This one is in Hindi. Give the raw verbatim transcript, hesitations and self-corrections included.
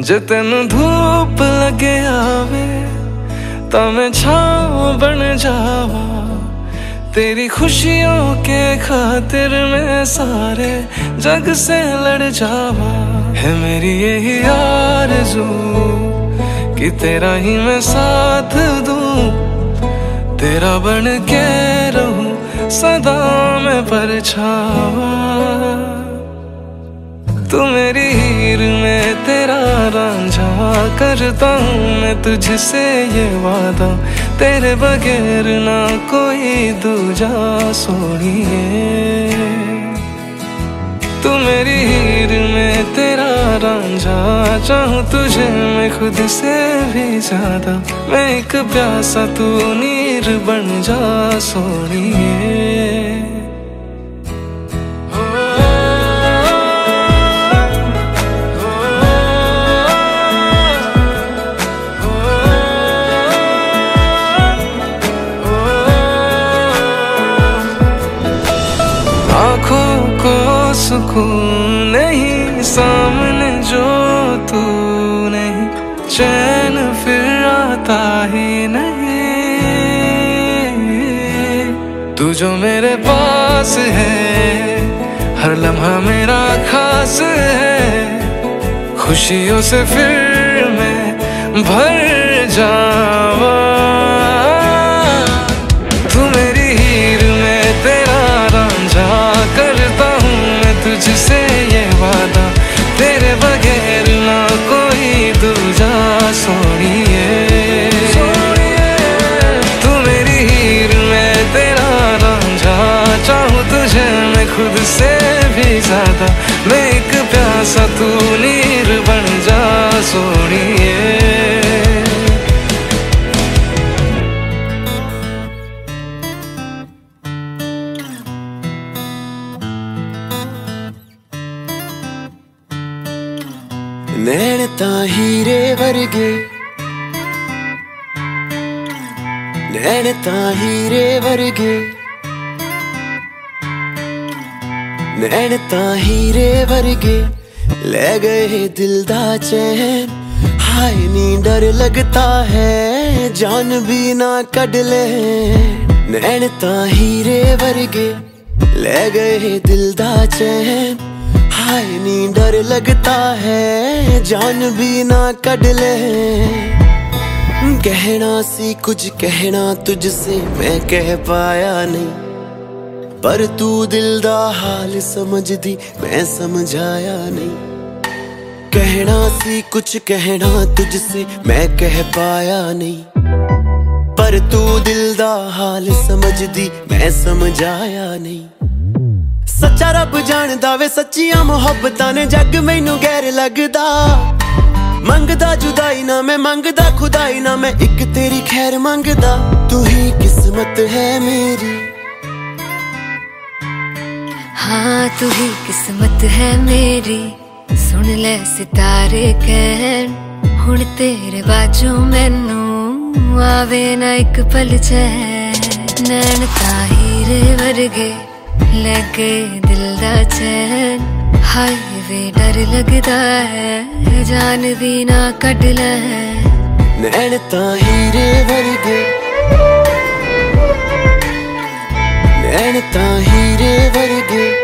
जे तेनू धूप लगे आवे ता मैं छाँव बन जावा। तेरी खुशियों के खातिर मैं सारे जग से लड़ जावा। है मेरी यही आरज़ू कि तेरा ही मैं साथ दूं, तेरा बन के रहूं सदा मैं परछावा। तू मेरी हीर में तेरा रांझा, करता हूँ मैं तुझसे ये वादा, तेरे बगैर ना कोई दूजा सोनिए। तू मेरी हीर में तेरा रांझा, चाहूँ तुझे मैं खुद से भी ज्यादा। मैं एक प्यासा तू नीर बन जा सोनिए। आँखों को सुकून नहीं सामने जो तू नहीं, चैन फिर आता ही नहीं। तू जो मेरे पास है हर लम्हा मेरा खास है, खुशियों से फिर मैं भर जावा। तू मेरी हीर में तेरा रांझा, करता हूँ मैं तुझसे ये वादा, तेरे बगैर ना कोई दूजा सोनिए। तू मेरी हीर में तेरा रांझा, चाहूँ तुझे मैं खुद से भी ज्यादा। मैं एक प्यासा तू नीर बन जा सोनिए। नैन तां हीरे वर्गे, नैन तां हीरे वर्गे, नैन तां हीरे वर्गे, ले गए दिल दा चैन। हाय नी डर लगता है जान भी ना कढ ले। नैन तां हीरे वर्गे, ले गए दिल दा चैन। हाय नी डर लगता है जान भी ना कढ ले। कहना सी कुछ कहना तुझसे मैं कह पाया नहीं, पर तू दिल दा हाल समझदी मैं समझाया नहीं। कहना सी कुछ कहना तुझसे मैं कह पाया नहीं, पर तू दिल दा हाल समझदी मैं समझाया नहीं। सच्चा रब जानदा वे सच्चियां मुहब्बतां ने, जग मैनू गैर लगदा। मंगदा जुदाई ना मैं, मंगदा खुदाई ना मैं, एक तेरी खैर मंगदा। तू ही किस्मत है मेरी, हाँ तू ही किस्मत है मेरी। सुन ले सितारे कहन, हुण तेरे बाजू मैनू आवे ना एक पल चैन। नैन तां हीरे वर्गे, लगे दिल दा चैन। हाय वे डर लगदा है जान भी ना कढ ले। नैन तां हीरे वर्गे, नैन तां हीरे वर्गे,